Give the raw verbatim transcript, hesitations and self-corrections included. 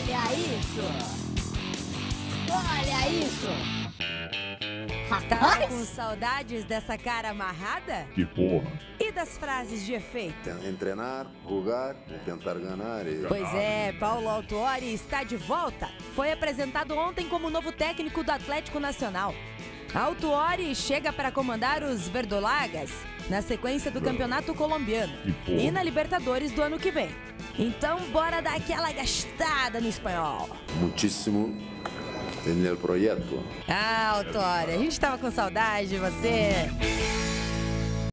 Olha isso! Olha isso! Tá com saudades dessa cara amarrada? Que porra. E das frases de efeito? Treinar, jogar, tentar ganhar e... Pois é, Paulo Autuori está de volta. Foi apresentado ontem como novo técnico do Atlético Nacional. Autuori chega para comandar os verdolagas na sequência do Campeonato Colombiano e na Libertadores do ano que vem. Então, bora dar aquela gastada no espanhol. Muitíssimo no projeto. Ah, Autuori, a gente tava com saudade de você.